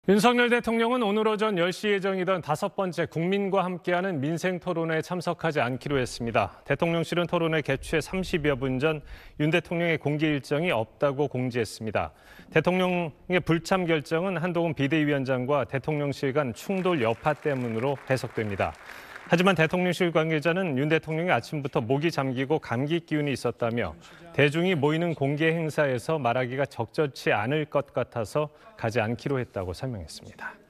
윤석열 대통령은 오늘 오전 10시 예정이던 5번째 국민과 함께하는 민생 토론회에 참석하지 않기로 했습니다. 대통령실은 토론회 개최 30여 분 전 윤 대통령의 공개 일정이 없다고 공지했습니다. 대통령의 불참 결정은 한동훈 비대위원장과 대통령실 간 충돌 여파 때문으로 해석됩니다. 하지만 대통령실 관계자는 윤 대통령이 아침부터 목이 잠기고 감기 기운이 있었다며 대중이 모이는 공개 행사에서 말하기가 적절치 않을 것 같아서 가지 않기로 했다고 설명했습니다.